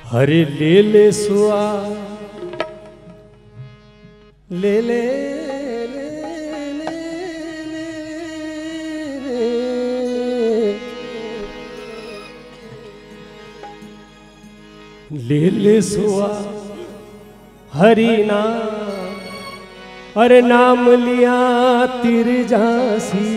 हरे ले ले सुआ ले ले ले ले सुआ हरि नाम, अरे नाम लिया तिर झांसी।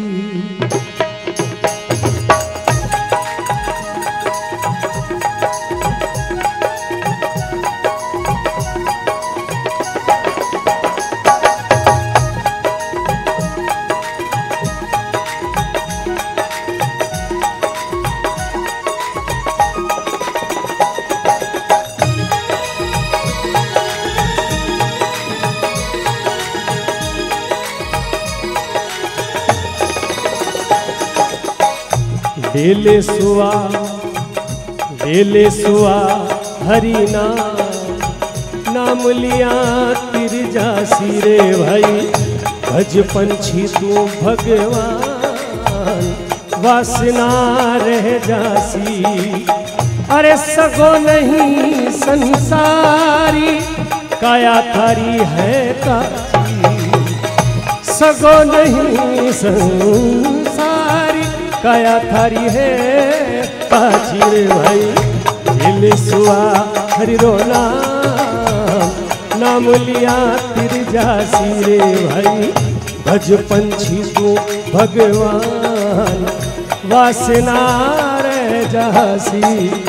ले ले सुआ हरि नाम लिया तिर जासी रे भाई। भज पंछी तू भगवान वासना रह जासी। अरे सगो नहीं संसारी काया थारी है काची। सगो नहीं संसारी काया थारी है काची रे भाई। ले सुआ हरि रो नाम लिया तिर जासी रे भाई। भज पंछी तू भगवान वासना रह जासी।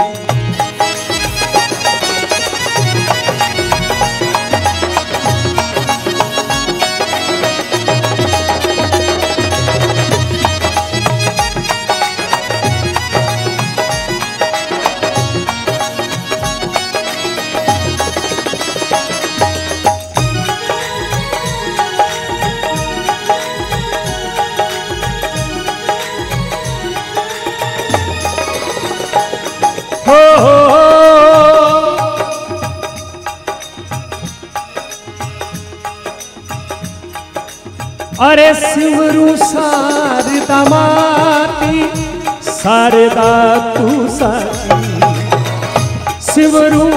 अरे सिमरू शारदा माती शारदा तू साची। सिमरू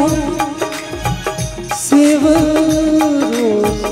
सिमरू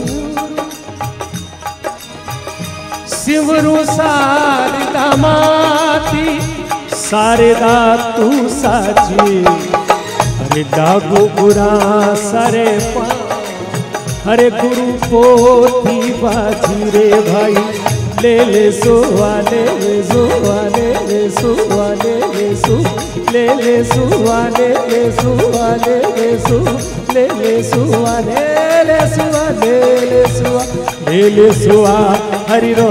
सिमरू शारदा माती शारदा तू साची। अरे डागू बुरा सरे पा हरे गुरु पोथी बाजी रे भाई। ले ले सुआ ले ले सुआ ले ले सुआ ले ले सु ले ले सुआ ले ले सुआ ले ले सु ले ले सुआ ले ले सुआ ले ले सुआ ले ले सुआ हरि रो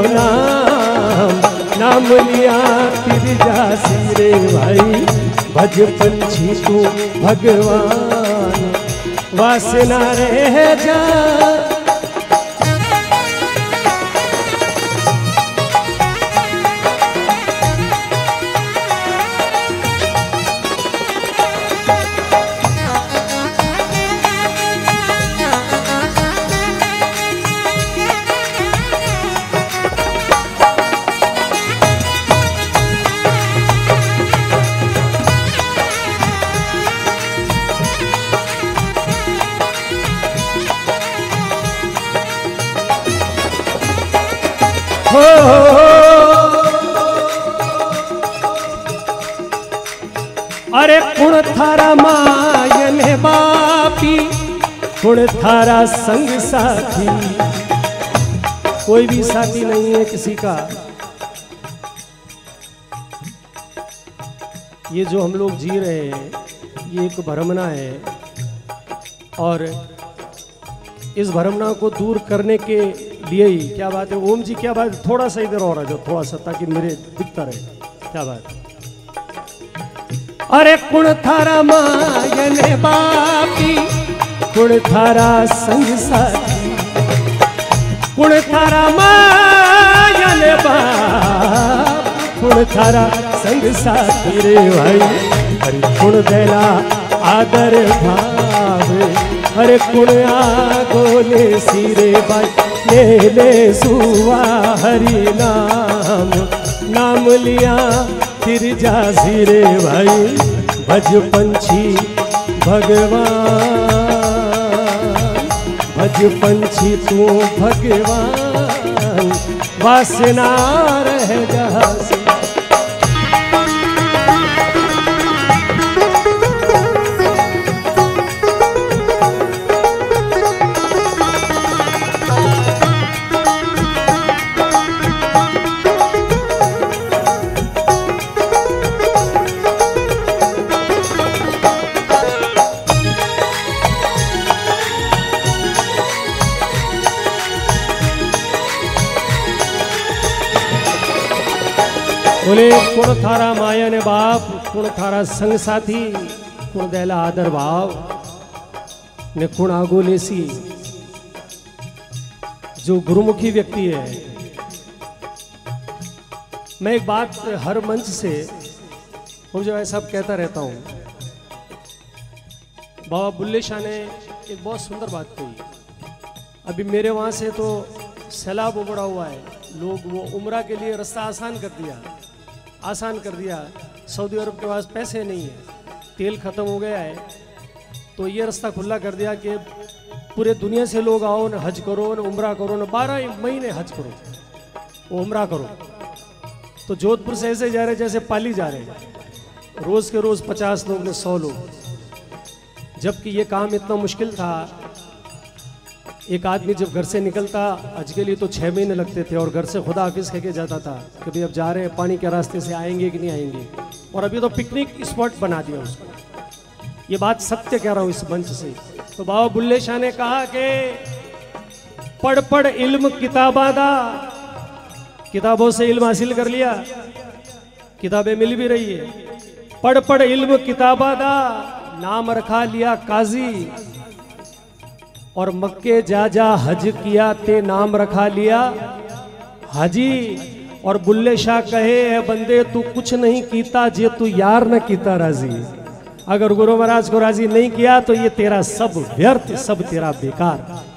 नाम लिया तिर जासी रे भाई। भज पंछी तू भगवान वासना रह जा। अरे कुण थारा मायन बापी कुण थारा संग साथी। कोई भी साथी नहीं है किसी का। ये जो हम लोग जी रहे हैं ये एक भ्रमना है और इस भ्रमना को दूर करने के लिए ही क्या बात है ओम जी क्या बात है थोड़ा सा इधर और आ जाओ थोड़ा सा ताकि मेरे दिखता रहे क्या बात है। अरे कुण थारा मायन बापी कुण थारा संग साथी। कुण थारा मायन बाप कुण थारा संग साथी रे भाई। अरे कुण देना आदर भाव अरे कुण आगोले सिरे भाई। ले ले सुआ हरि नाम लिया तिर जासी रे भाई। भज पंछी भगवान, भज पंछी तू भगवान, वासना रह जहाँ से। बोले कुण थारा माया ने बाप, कुण थारा संग साथी, कुण देला आदर भाव ने कुण आगो लेसी। जो गुरुमुखी व्यक्ति है, मैं एक बात हर मंच से और जो ऐसा कहता रहता हूं, बाबा बुल्ले शाह ने एक बहुत सुंदर बात कही। अभी मेरे वहां से तो सैलाब उमड़ा हुआ है, लोग वो उम्रा के लिए रास्ता आसान कर दिया। सऊदी अरब के पास पैसे नहीं है, तेल ख़त्म हो गया है, तो ये रास्ता खुला कर दिया कि पूरे दुनिया से लोग आओ न हज करो न उम्रा करो न 12 महीने हज करो, उम्रा करो। तो जोधपुर से ऐसे जा रहे जैसे पाली जा रहे हैं, रोज़ के रोज़ 50 लोग न 100 लोग। जबकि ये काम इतना मुश्किल था, एक आदमी जब घर से निकलता हज के लिए तो 6 महीने लगते थे, और घर से खुदा हाफिज कह के जाता था कि भाई अब जा रहे हैं, पानी के रास्ते से आएंगे कि नहीं आएंगे। और अभी तो पिकनिक स्पॉट बना दिया उसको। ये बात सत्य कह रहा हूँ इस मंच से। तो बाबा बुल्ले शाह ने कहा कि पढ़ पढ़ इल्म किताबा दा, किताबों से इल्म हासिल कर लिया, किताबें मिल भी रही है। पढ़ पढ़ इल्म किताबा दा, नाम रखा लिया काजी, और मक्के जा जा हज किया ते नाम रखा लिया हाजी। और बुल्ले शाह कहे है बंदे तू कुछ नहीं कीता जे तू यार न कीता राजी। अगर गुरु महाराज को राजी नहीं किया तो ये तेरा सब व्यर्थ, सब तेरा बेकार।